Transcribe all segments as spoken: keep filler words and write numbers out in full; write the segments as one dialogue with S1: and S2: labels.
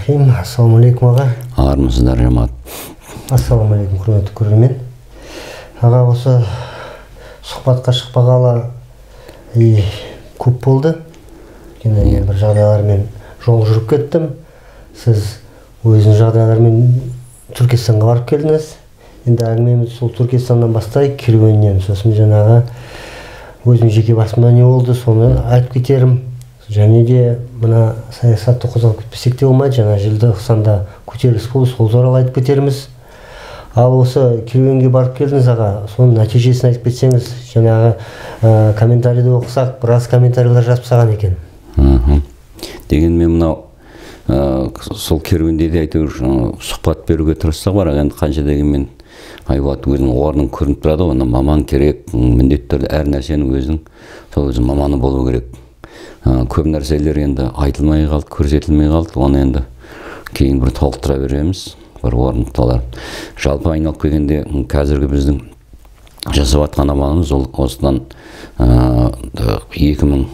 S1: Рахим, ассалаумалейкум аға.
S2: Армысыздар, жамаат.
S1: Ассалаумалейкум, құрметті көрермен. Аға, осы сұхбатқа шықпағалы көп болды. Енді мен бір жағдайлармен жол жүріп кеттім. Сіз өзінің жағдайлармен Түркестанға барып келдіңіз. Енді әңгімеміз сол Түркестаннан бастайық, керуеннен. Сосын жаңағы өзім жеке басыма не болды, соны айтып кетерім. Және де мына саясатты қозғап кетпесек те болмайды. Жаңа желтоқсанда көтеріліс болды, сол туралы айтып кетерміз. Ал осы керуенге барып келдіңіз аға, соның нәтижесін айтып кетсеңіз, жаңағы ә, комментарийді оқысақ, біраз комментарийлер жазып тастаған екен.
S2: Дегенмен мынау ә, сол керуенде де әйтеуір сұхбат беруге тырыссақ бар, енді қанша дегенмен айбат өзінің орнын көрініп тұрады, оны маман керек, міндетті түрде әр нәрсенің өзінің сол өзінің маманы болу керек. Ә, көп нәрселер енді айтылмай қалды, көрсетілмей қалды, оны енді кейін бір толықтыра береміз, бір орнықталар. Жалпы айналып келгенде қазіргі біздің жасап жатқан амалымыз ол осыдан екі мың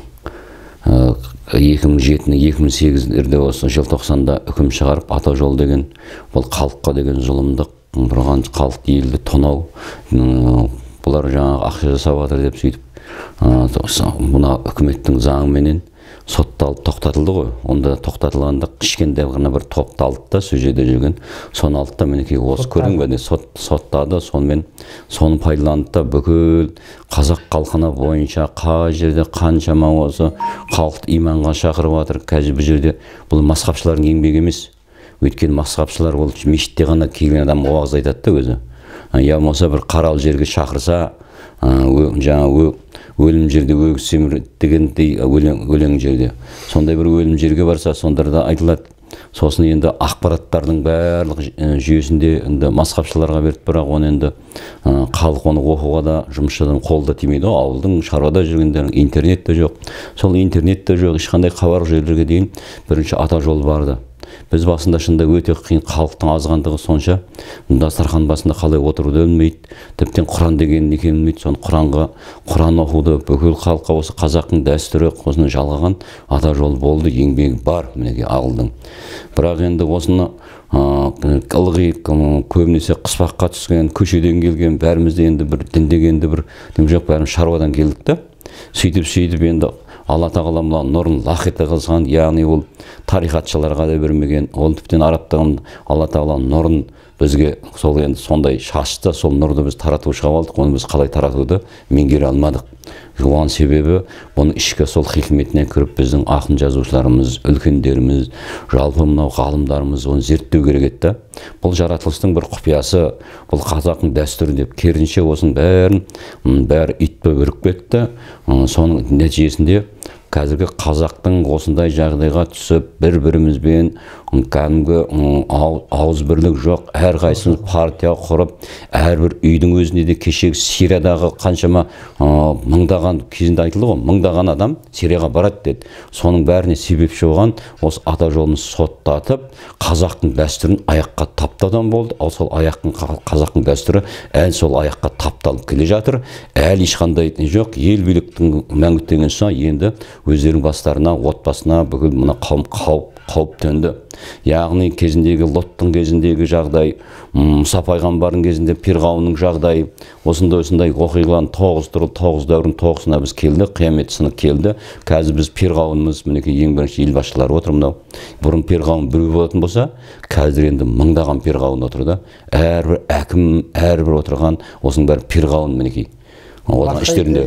S2: жеті екі мың сегіздерде осы желтоқсанда үкім шығарып, ата жол деген бұл халыққа деген зұлымдық, бұрған халық елді тонау, бұлар жаңағы ақша жасап жатыр деп сөйтіп мына үкіметтің заңыменен сотталып тоқтатылды ғой. Онда тоқтатылғанда кішкентай ғана бір топты алды да, сол жерде жүрген, соны алды да, мінекей осы көрдің бе, соттады, сонымен соны пайдаланды да бүкіл қазақ халқына бойынша қай жерде қаншама осы халықты иманға шақырып жатыр. Қазір бұл жерде бұл масхабшылардың еңбегі емес. Өйткені масхабшылар ол мешітте ғана келген адам уағыз айтады да өзі. Я болмаса бір қарал жерге шақырса, жаңа өлім жерде өгіз семіреді дегендей өлең жерде. Сондай бір өлім жерге барса, сондарда айтылады. Сосын енді ақпараттардың барлық жүйесінде енді масхабшыларға берді, бірақ оны енді халық оны оқуға да, жұмысшыдан қолда тимейді. Ауылдың шаруада жүргендердің интернет те жоқ. Сол интернет те жоқ, ешқандай хабар жерлерге дейін бірінші ата жол барды. Біз басында шында өте қиын, халықтың азғандығы сонша, дастархан басында қалай отыруды білмейді, тіптен Құран деген неке білмейді. Соны Құранға, Құран оқуды бүкіл халыққа осы қазақтың дәстүрі осыны жалғаған ата жол болды, еңбегі бар, мінеке ауылдың. Бірақ енді осыны ылғи көбінесе қыспаққа түскен, көшеден келген, бәрімізде енді бір діндегенді бір нем жоқ, бәріміз шаруадан келдік та. Сөйтіп сөйтіп енді Алла тағала мына нұрын лақита қылған, яғни ол тарихатшыларға да бермеген, ол тіптен арабтан Алла тағала нұрын бізге сол енді сондай шашты, сол нұрды біз тарату шығып алдық, оны біз қалай таратуды меңгере алмадық. Оған себебі оның ішкі сол хикметіне кіріп біздің ақын жазушыларымыз, үлкендеріміз, жалпы мынау ғалымдарымыз оны зерттеу керек еді. Бұл жаратылыстың бір құпиясы, бұл қазақтың дәстүрі деп, керісінше осының бәрін бәрі ит болып үріп кетті. Соның нәтижесінде қазіргі қазақтың осындай жағдайға түсіп, бір-бірімізбен кәдімгі ауыз бірлік жоқ, әрқайсымыз партия құрып, әрбір үйдің өзінде де кешегі Сириядағы қаншама мыңдаған, кезінде айтылды ғой, мыңдаған адам Сирияға барады деді. Соның бәріне себепші болған осы ата жолын соттатып, қазақтың дәстүрін аяққа таптаудан болды. Ал сол аяқтың қазақтың дәстүрі әлі сол аяққа тапталып келе жатыр. Әлі ешқандай жоқ. Ел биліктің мәңгіттеген соң енді өздерінің бастарына, отбасына бүкіл мына қауым қауіп қауіп төнді. Яғни кезіндегі Лоттың кезіндегі жағдай, Мұса пайғамбардың кезінде Фирғауынның жағдайы, осындай осындай оқиғалар тоғыз түрлі тоғыз дәуірдің тоғызына біз келді, қиямет сыны келді. Қазір біз Фирғауынымыз, мінекей ең бірінші ел басшылары отыр мынау. Бұрын Фирғауын біреу болатын болса, қазір енді мыңдаған Фирғауын отыр да. Әрбір әкім, әрбір отырған осының бәрі Фирғауын мінекей. Одан іштерінде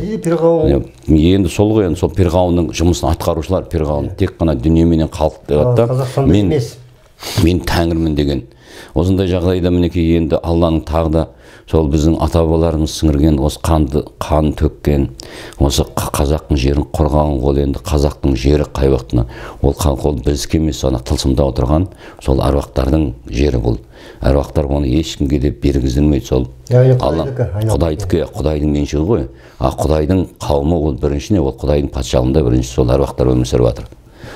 S2: енді сол ғой, сол Фирғауынның жұмысын атқарушылар, Фирғауын тек қана дүниеменен халық деп мен мен тәңірмін деген. Осындай жағдайда мінекей енді Алланың тағы да сол біздің ата-бабаларымыз сіңірген осы қанды қан төккен, осы қазақтың жерін қорғаған ол енді қазақтың жері қай уақытына ол халық ол біздікі емес, ана тылсымда отырған сол аруақтардың жері бұл. Аруақтар оны ешкімге де бергіздірмейді, сол Құдайдікі, Құдайдың меншігі ғой. А Құдайдың қауымы ол бірінші не, ол Құдайдың патшалығында бірінші сол аруақтар өмір сүріп жатыр.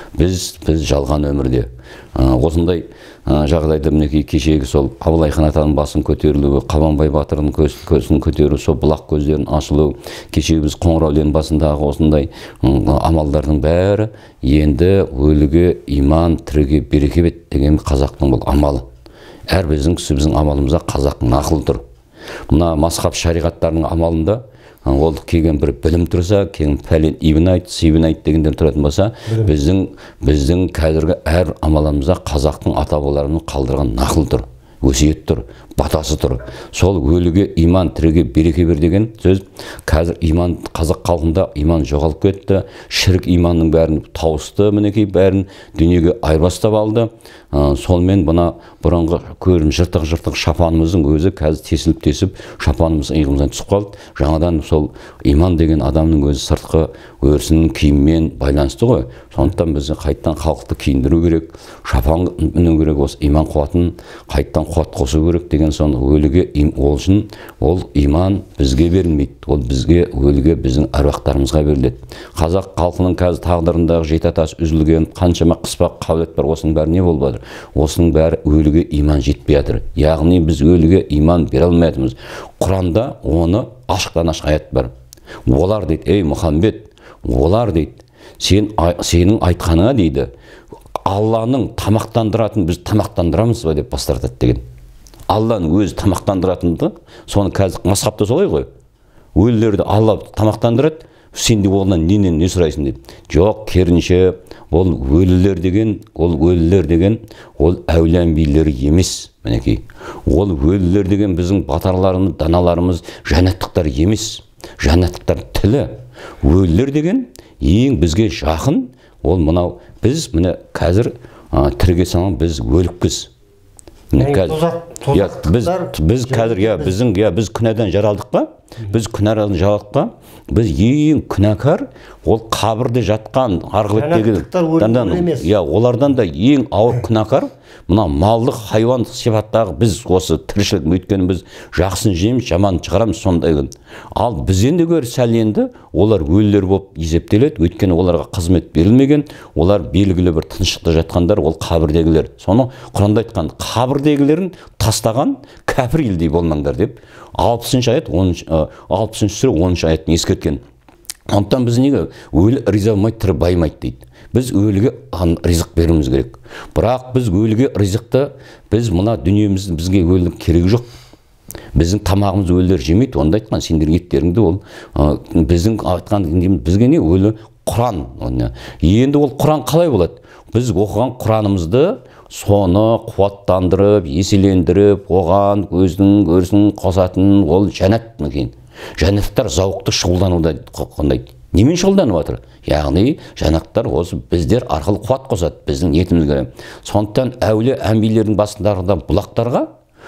S2: біз біз жалған өмірде осындай жағдайда мінекей кешегі сол Абылай хан атаның басын көтерілуі, Қабанбай батырдың көзін көтеру, сол бұлақ көздерін ашылу, кешегі біз Қоңырауленің басындағы осындай амалдардың бәрі енді өліге иман, тіріге береке бет деген қазақтың бұл амалы. Әр біздің біздің амалымызда қазақтың ақылы тұр. Мына мазхаб шариғаттарының амалында ол келген бір білім тұрса, келген пәлен ибн айт, сибн айт дегендер тұратын болса, біздің біздің қазіргі әр амалымызда қазақтың ата-бабаларының қалдырған нақыл тұр, өсиет тұр, батасы тұр. Сол өліге иман, тіріге береке бер деген сөз. Қазір иман, қазақ халқында иман жоғалып кетті, шірік иманның бәрін тауысты, мінекей бәрін дүниеге айырбастап алды. Сонымен бұна бұрынғы көрін жыртық-жыртық шапанымыздың өзі қазір тесіліп-тесіп, шапанымыз иығымыздан түсіп қалды. Жаңадан сол иман деген адамның өзі сыртқы өрісінің киіммен байланысты ғой. Сондықтан біз қайттан халықты киіндіру керек, шапан міну керек, осы иман қуатын қайттан қуат қосу керек деген соны өліге ол үшін ол иман бізге берілмейді. Ол бізге өліге біздің әруақтарымызға беріледі. Қазақ халқының қазір тағдырындағы жеті атасы үзілген қаншама қыспақ қабілет бар, осының бәрі не болып жатыр? Осының бәрі өліге иман жетпей жатыр. Яғни біз өліге иман бере алмайтынбыз. Құранда оны ашықтан ашық аят бар. Олар дейді, ей Мұхаммед, олар дейді, сен сенің айтқаныңа дейді, Алланың тамақтандыратын біз тамақтандырамыз ба деп бастырады деген. Алланың өзі тамақтандыратынды, соны қазір мазхабта солай ғой. Өлілерді Алла тамақтандырады, сен де оған ненен не сұрайсың деп. Жоқ, керінше, ол өлілер деген, ол өлілер деген, ол әулие билер емес, мінекей. Ол өлілер деген біздің батырларымыз, даналарымыз, жәннаттықтар емес. Жәннаттықтар тілі. Өлілер деген ең бізге жақын, ол мынау біз міне қазір тіріге саналған біз өлікпіз. Біз біз қазір я біздің я біз күнәдан жаралдық па? Біз күнәдан жаралдық па? Біз ең күнәкар ол қабірде жатқан арғы беттегі я олардан да ең ауыр күнәкар мына малдық хайуан сипаттағы біз осы тіршілік өйткені біз жақсын жейміз, жаман шығарамыз сондай күн. Ал бізден де гөрі сәл енді олар өлілер болып есептеледі, өйткені оларға қызмет берілмеген, олар белгілі бір тыныштықта жатқандар, ол қабірдегілер. Соны Құранда айтқан қабірдегілерін тастаған кәпір елдей болмаңдар деп алпысыншы аят алпысыншы сүре оныншы аятын ескерткен. Онтан біз неге өлі риза болмайды, тірі баймайды дейді. Біз өліге ризық беруіміз керек. Бірақ біз өліге ризықты біз мына дүниемізді бізге өлінің керегі жоқ. Біздің тамағымыз өлілер жемейді, онда айтқан сендер еттеріңді ол біздің айтқан бізге не өлі Құран. Енді ол Құран қалай болады? Біз оқыған Құранымызды соны қуаттандырып, еселендіріп, оған көздің көрсін қосатын ол жәннат мекен. Жәннаттар зауықты шұғылдануда қондайды. Немен шұғылданып жатыр? Яғни жәннаттар осы біздер арқылы қуат қосады, біздің ниетімізге. Сондықтан әулие әмбиелердің басындағы бұлақтарға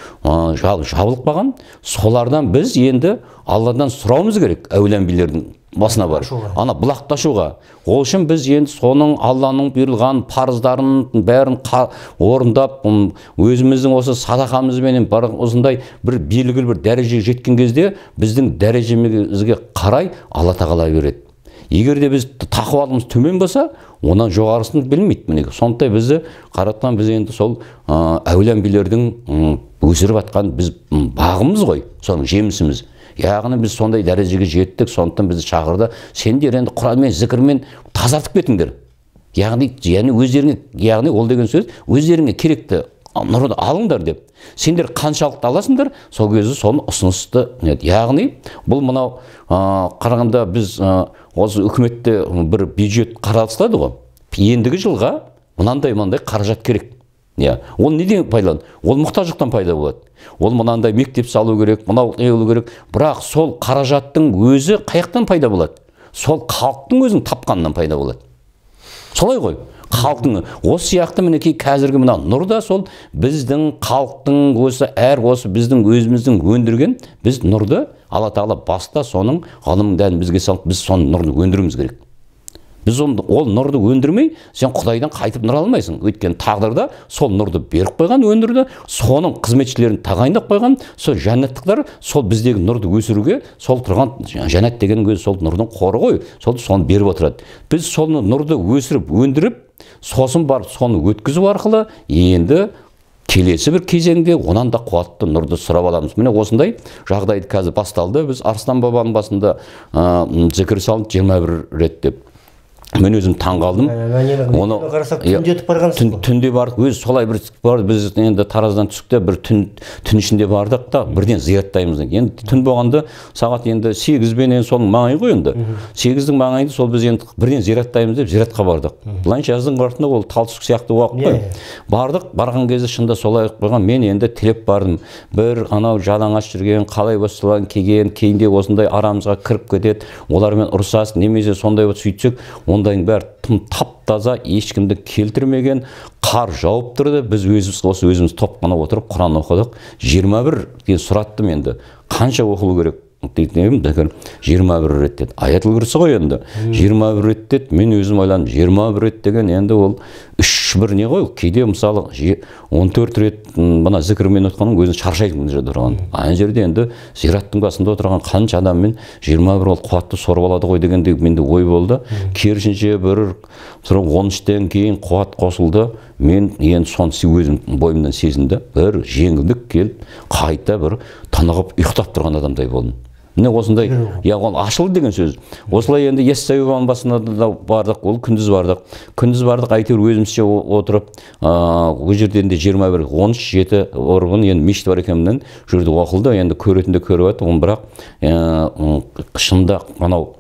S2: жабылып қалған, солардан біз енді Алладан сұрауымыз керек, әулие әмбиелердің басына бар. Ана бұлақта шуға. Ол үшін біз енді соның Алланың бұйырылған парыздарын бәрін орындап, өзіміздің осы садақамызбен бар осындай бір белгілі бір дәрежеге жеткен кезде біздің дәрежемізге қарай Алла тағала береді. Егер де біз тақуалығымыз төмен болса, онан жоғарысын білмейді. Мінекей сондай бізді қаратқан біз енді сол әулие әмбиелердің өсіріп жатқан біз бағымыз ғой, соның жемісіміз. Яғни біз сондай дәрежеге жеттік, сондықтан бізді шақырды. Сендер енді Құранмен, зікірмен тазартып кетіңдер. Яғни, яғни өздеріңе, яғни ол деген сөз өздеріңе керекті нұрды алыңдар деп. Сендер қаншалықты аласыңдар, сол кезде соны ұсынысты. Яғни, бұл мынау қарағанда біз осы үкіметте бір бюджет қарастырылады ғой. Ендігі жылға мынандай мынандай қаражат керек. Ол неден пайдаланады? Ол мұқтаждықтан пайда болады. Ол мынандай мектеп салу керек, мынау қиылу керек. Бірақ сол қаражаттың өзі қаяқтан пайда болады? Сол халықтың өзін тапқанынан пайда болады. Солай ғой. Халықтың осы сияқты мінекей қазіргі мына нұрда сол біздің халықтың осы әр осы біздің өзіміздің өндірген біз нұрды Алла тағала баста соның ғылымның дәнін бізге салып біз соны нұрды өндіруіміз керек. Біз ол нұрды өндірмей, сен Құдайдан қайтып нұр алмайсың. Өйткені тағдырда сол нұрды беріп қойған өндірді, соның қызметшілерін тағайындап қойған, сол жәннаттықтар сол біздегі нұрды өсіруге, сол тұрған жәннат деген өзі сол нұрдың қоры ғой, сол соны беріп отырады. Біз сол нұрды өсіріп, өндіріп, сосын барып соны өткізу арқылы енді келесі бір кезеңде онан да қуатты нұрды сұрап аламыз. Міне осындай жағдайды қазір басталды. Біз Арыстан бабаның басында зікір салып жиырма бір рет деп. Мен өзім таң қалдым.
S1: Оны қарасақ түнде өтіп барғансыз ғой.
S2: Түнде бардық, өзі солай бір бар. Біз енді Тараздан түстік те бір түн түн ішінде бардық та бірден зираттаймыз. Енді түн болғанда сағат енді сегіз бенен соның маңайы ғой енді. сегіздің маңайында сол біз енді бірден зираттаймыз деп зиратқа бардық. Былайынша жаздың артында ол талшық сияқты уақыт қой. Бардық, барған кезде шында солай қойған. Мен енді тілеп бардым. Bir анау жалаңаш жүрген, қалай басталған келген, кейінде осындай арамызға кіріп кетеді. Олармен ұрысасың, немесе сондай болып сөйтсек, ондайың бәрі тым тап-таза, ешкімді келтірмеген, қар жауып тұрды. Біз өзіміз осы өзіміз топқана отырып Құран оқыдық. жиырма бір сұраттым енді. Қанша оқылу керек? жиырма бір рет деді. Аятыл кірісі ғой енді. жиырма бір рет деді. Мен өзім ойландым, жиырма бір рет деген енді ол үш бір не ғой? Кейде мысалы он төрт рет мына зікірмен отқанның өзін шаршайды мына жерде тұрған. Ана жерде енді зираттың басында отырған қанша адаммен жиырма бір ол қуатты сорып алады ғой дегенде менде ой болды. Керісінше бір он үштен кейін қуат қосылды. Мен енді соны өзім бойымдан сезінді. Бір жеңілдік келіп, қайта бір тынығып ұйықтап тұрған адамдай болдым. Міне осындай, я ол ашылды деген сөз. Осылай енді Яссауи бабаның басына да бардық, ол күндіз бардық. Күндіз бардық, әйтеуір өзімізше отырып, ол жерден де жиырма бір, он үш, жеті орын енді мешіт бар екенінен жүрді оқылды. Енді көретінде көріп жатыр, оны бірақ шында анау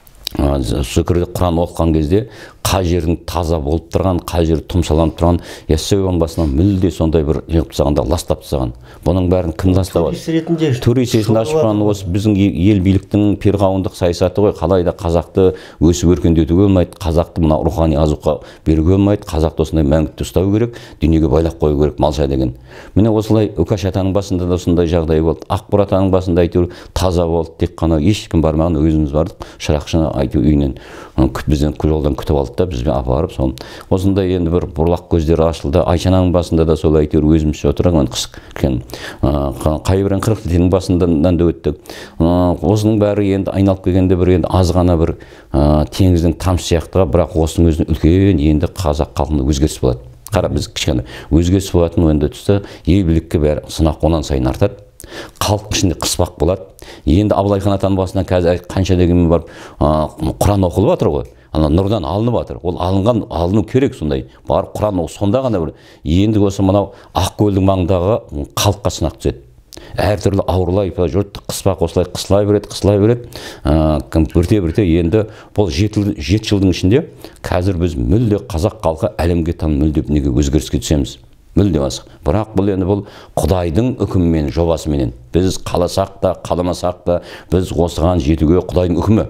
S2: зікірді Құран оқыған кезде қай жердің таза болып тұрған, қай жер тұмшаланып тұрған, Яссауи бабаның басынан мүлде сондай бір неғып тастағанда ластап тастаған. Бұның бәрін кім ластап
S1: ретінде
S2: турист ретінде ашқан осы біздің ел биліктің перғауындық саясаты ғой. Қалайда қазақты өсіп өркендетуге болмайды, қазақты мына рухани азыққа беруге болмайды, қазақты осындай мәңгітте ұстау керек, дүниеге байлап қою керек, малша деген. Міне осылай Өкаш атаның басында да осындай жағдай болды. Ақбұр атаның басында әйтеуір таза болды, тек қана ешкім бармаған, өзіміз бардық. Шырақшыны әйтеуір үйінен бізден жолдан күтіп алды да бізбен апарып соны. Осындай енді бір бұрлақ көздері ашылды. Айшананың басында да сол әйтеуір өзімізше отырған қыс екен. Қайбірен қырық литінің басынан да өттік. Осының бәрі енді айналып келгенде бір енді аз ғана бір теңіздің тамшы сияқтыға, бірақ осының өзінің үлкен енді қазақ халқында өзгеріс болады. Қара біз кішкене өзгеріс болатын енді түсті ел билікке бәрі сынақ онан сайын артады. Халық ішінде қыспақ болады. Енді Абылай хан атаның басынан қазір қанша дегенмен барып Құран оқылып жатыр ғой. Ана нұрдан алынып жатыр. Ол алынған, алыну керек сондай. Барып Құран оқы сонда ғана бір. Енді осы мынау Ақкөлдің маңындағы халыққа сынақ түседі. Әртүрлі аурулай жұрт қыспақ осылай қысылай береді, қысылай береді. Бірте-бірте енді бұл жеті жылдың ішінде қазір біз мүлде қазақ халқы әлемге танып мүлде неге өзгеріске түсеміз. Мүлде басқа. Бірақ бұл енді бұл Құдайдың үкімімен, жобасыменен. Біз қаласақ та, қаламасақ та, біз осыған жетуге Құдайдың үкімі.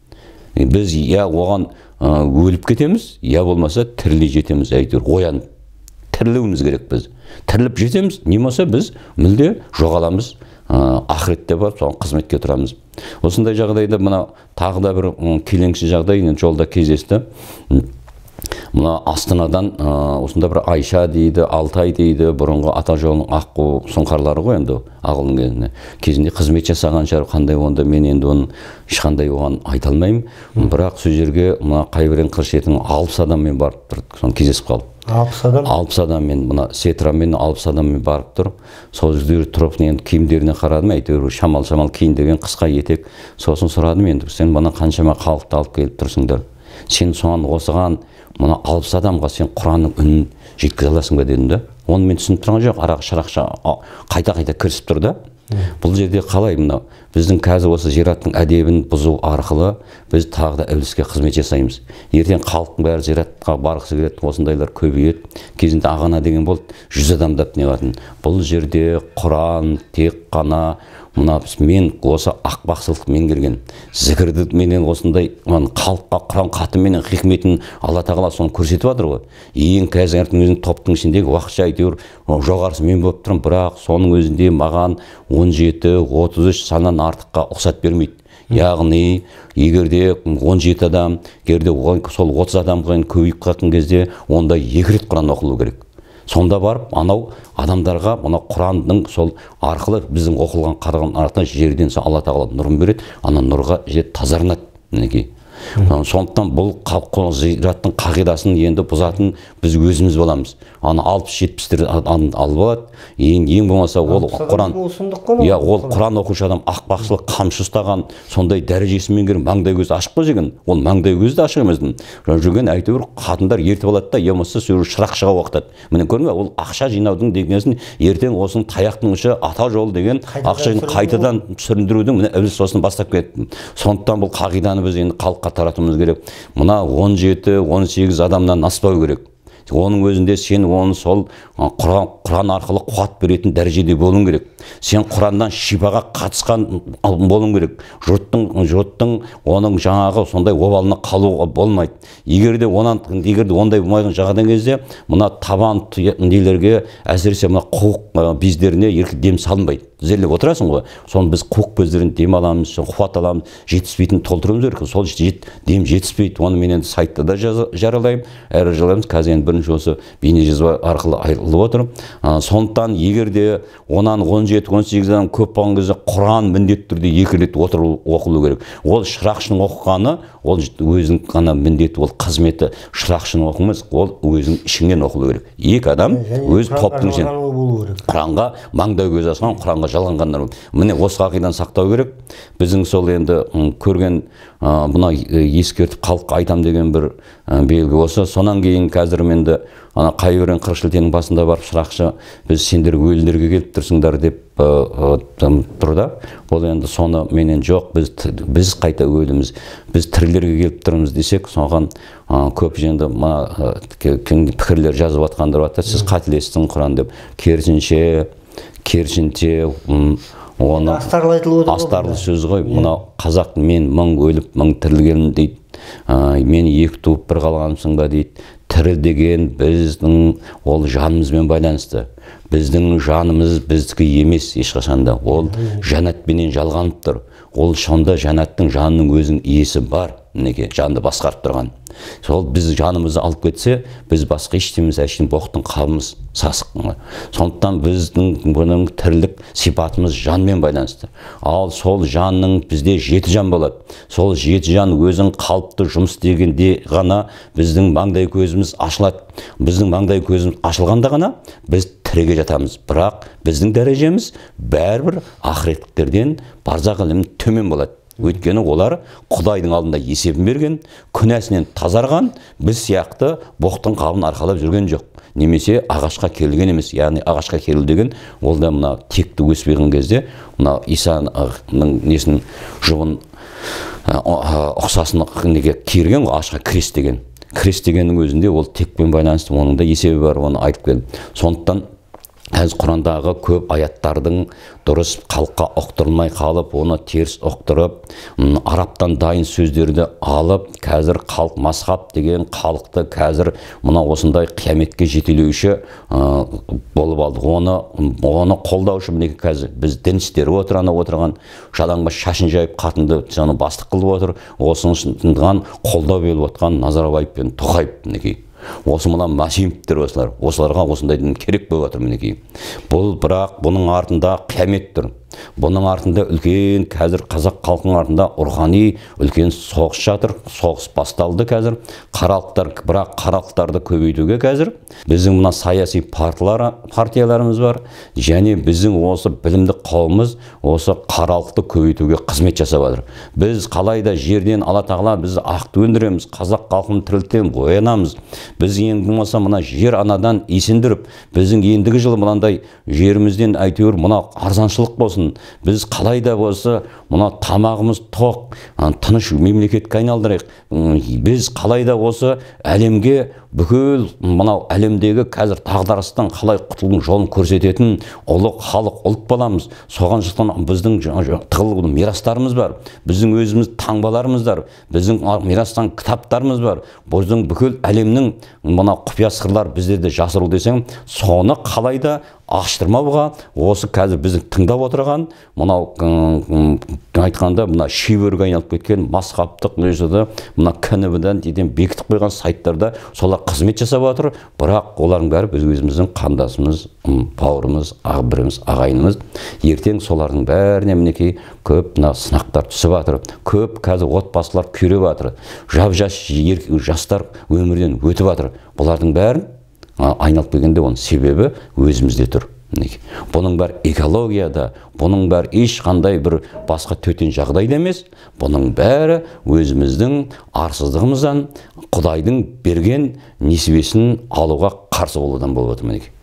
S2: Біз я оған өліп кетеміз, я болмаса тірілей жетеміз, әйтеуір оянып. Тірілуіміз керек біз. Тіріліп жетеміз, не болмаса біз мүлде жоғаламыз, ақыретте барып, соған қызметке тұрамыз. Осындай жағдайда мына тағы да бір келеңсіз жағдай жолда кездесті. Мына Астанадан осында бір Айша дейді, Алтай дейді, бұрынғы ата жолының аққу сұңқарлары ғой енді ағылың кезінде. Кезінде қызмет жасаған шығар, қандай онда мен енді оның ешқандай оған айта алмаймын. Бірақ сол жерге мына Қайберен Қыршетінің алпыс адаммен барып тұрды, соны кездесіп қалып.
S1: алпыс адам?
S2: алпыс адаммен, мына Сетрамен алпыс адаммен барып тұр. Сол жерде тұрып енді киімдеріне қарадым, әйтеуір шамал-шамал киіндірген қысқа етек. Сосын сұрадым енді, сен бана қаншама халықты алып келіп тұрсыңдар. Сен соған осыған мына алпыс адамға сен Құранның үнін жеткізе аласың ба дедім да. Оны мен түсініп тұрған жоқ, арақ шырақша қайта-қайта кірісіп тұр да. Бұл жерде қалай мына біздің қазір осы зираттың әдебін бұзу арқылы біз тағы да ібіліске қызмет жасаймыз. Ертең халықтың бәрі зиратқа барғысы келеді, осындайлар көбейеді. Кезінде ағана деген болды, жүз адамдап не қылатын. Бұл жерде Құран тек қана мына мен осы ақбақсылық меңгерген зікірді менен осындай халыққа Құран қатыменен хикметін Алла тағала соны көрсетіп жатыр ғой. Ең қазірдің өзінің топтың ішіндегі уақытша әйтеуір жоғарысы мен болып тұрмын, бірақ соның өзінде маған он жеті отыз үш саннан артыққа ұқсат бермейді. Яғни егерде он жеті адам, егерде сол отыз адамға көбейіп қалған кезде онда екі рет Құран оқылу керек. Сонда барып, анау адамдарға мына Құранның сол арқылы біздің оқылған қараған артынан жерден Алла тағала нұрын береді, ана нұрға жер тазарынады. Мінекей. Сондықтан бұл зираттың қағидасын енді бұзатын біз өзіміз боламыз. Аны алпыс жетпістер алып алады. Ең ең болмаса ол Құран, иә, ол Құран оқушы адам ақпақшылық қамшы ұстаған, сондай дәрежесімен келіп маңдай көзді ашық қой деген. Ол маңдай көзді ашық емес. Жүрген әйтеуір қатындар ертіп алады да, я болмаса шырақ шыға оқытады. Міне көрдің бе, ол ақша жинаудың дегенсін ертең осының таяқтың ұшы ата жолы деген ақшаны қайтадан сүріндірудің міне іліс осыны бастап кетті. Сондықтан бұл қағиданы біз енді халыққа таратуымыз керек. Мына он жеті он сегіз адамнан аспау керек. Оның өзінде сен оны сол Құран арқылы қуат беретін дәрежеде болуың керек. Сен Құраннан шипаға қатысқан болуың керек. Жұрттың жұрттың оның жаңағы сондай обалына қалуға болмайды. Егер де онан егер де ондай болмайтын жағдайдан кезде мына табан нелерге әсіресе мына қуық бездеріне еркек дем салынбайды. Зерлеп отырасың ғой. Соны біз қуық бездерін дем аламыз, қуат аламыз, жетіспейтін толтыруымыз керек. Сол жет дем жетіспейді. Оны мен енді сайтта да жариялаймын. Әрі жариялаймыз. Қазір енді бірінші осы бейне жазба арқылы айтылып отыр. Сондықтан егер де онан он жеті он сегіз адам көп болған кезде Құран міндетті түрде екі рет отырып оқылу керек. Ол шырақшының оқығаны, ол өзінің ғана міндеті, ол қызметі. Шырақшының оқымас, ол өзінің ішіңнен оқылу керек. Екі адам өз топтың ішінен Құранға маңдай көз ашқан, Құранға жалғанғандар. Міне осы қағиданы сақтау керек. Біздің сол енді көрген бұна ескертіп халыққа айтам деген бір белгі осы. Сонан кейін қазір менде ана қайырен қырық шілтенің басында барып шырақшы біз сендер өлілерге келіп тұрсыңдар деп тұр да. Ол енді соны менен жоқ, біз біз қайта өліміз, біз тірілерге келіп тұрмыз десек, соған көп енді пікірлер жазып жатқандар бар. Сіз қателестің Құран деп. Керісінше керісінше оны астарлы сөз ғой. Мына қазақ мен мың өліп мың тірілгенмін дейді. Мен екі туып бір қалғанымсың ба дейді. Тірі деген біздің ол жанымызбен байланысты. Біздің жанымыз біздікі емес ешқашанда. Ол жәннатпенен жалғанып тұр. Ол сонда жәннаттың жанының өзінің иесі бар. Неге жанды басқарып тұрған. Сол біз жанымызды алып кетсе, біз басқа ештеміз әшейін боқтың қабымыз сасық. Сондықтан біздің бұның тірлік сипатымыз жанмен байланысты. Ал сол жанның бізде жеті жан болады. Сол жеті жан өзің қалыпты жұмыс істегенде ғана біздің маңдай көзіміз ашылады. Біздің маңдай көзіміз ашылғанда ғана біз тіріге жатамыз. Бірақ біздің дәрежеміз бәрібір ақыреттіктерден барзақ ілімнен төмен болады. Өйткені олар Құдайдың алдында есебін берген, күнәсінен тазарған, біз сияқты боқтың қабын арқалап жүрген жоқ. Немесе ағашқа керілген емес. Яғни ағашқа керілу деген ол да мына текті өспеген кезде мына Исаның несін жұбын ұқсасын неге керген ағашқа крест деген. Крест дегеннің өзінде ол текпен байланысты, оның да есебі бар, оны айтып келдім. Сондықтан әз Құрандағы көп аяттардың дұрыс халыққа ұқтырылмай қалып, оны теріс ұқтырып, араптан дайын сөздерді алып, қазір халық мазхаб деген халықты қазір мына осындай қияметке жетелеуші болып алды. Оны оны қолдаушы мінекей қазір біз дін істері отыр, ана отырған жалаңбас шашын жайып қатынды соны бастық қылып отыр. Осыған қолдау беріп отқан Назарбаев пен Тоқаев мінекей. Осы мына Масимовтер осылар, осыларға осындай дін керек болып отыр мінекей. Бұл бірақ бұның артында қиямет тұр. Бұның артында үлкен, қазір қазақ халқының артында рухани үлкен соғыс жатыр. Соғыс басталды қазір. Қаралықтар, бірақ қаралықтарды көбейтуге қазір біздің мына саяси партияларымыз бар. Және біздің осы білімді қауымымыз осы қаралықты көбейтуге қызмет жасап жатыр. Біз қалайда жерден Алла тағала біз ақты өндіреміз, қазақ халқын тірілтеміз, оянамыз. Біз ең болмаса мына жер анадан есендіріп, біздің ендігі жылы мынандай жерімізден әйтеуір мына арзаншылық болсын. Біз қалайда болса мына тамағымыз тоқ, тыныш мемлекетке айналдырайық. Біз қалайда болса әлемге бүкіл мынау әлемдегі қазір тағдарыстан қалай құтылудың жолын көрсететін ұлық халық ұлт боламыз. Соған жақтан біздің тығылған мирастарымыз бар. Біздің өзіміз таңбаларымыз бар. Біздің мирастан кітаптарымыз бар. Біздің бүкіл әлемнің мына құпия сырлар біздерде жасырылды десең, соны қалайда аштырмауға, осы қазір біздің тыңдап отырған, мынау айтқанда мына шеберге айналып кеткен масқаптық нөседі, мына КНБ-дан дейден бекітіп қойған сайттарда солар қызмет жасап жатыр, бірақ олардың бәрі біз өзіміздің қандасымыз, бауырымыз, біріміз, ағайынымыз. Ертең солардың бәріне мінекей көп мына сынақтар түсіп жатыр. Көп қазір отбасылар күйреп жатыр. Жап-жас жастар өмірден өтіп жатыр. Бұлардың бәрін айналып келгенде оның себебі өзімізде тұр. Бұның бәрі экологияда, бұның бәрі ешқандай бір басқа төтен жағдайда емес, бұның бәрі өзіміздің арсыздығымыздан, Құдайдың берген несібесін алуға қарсы болудан болып отыр.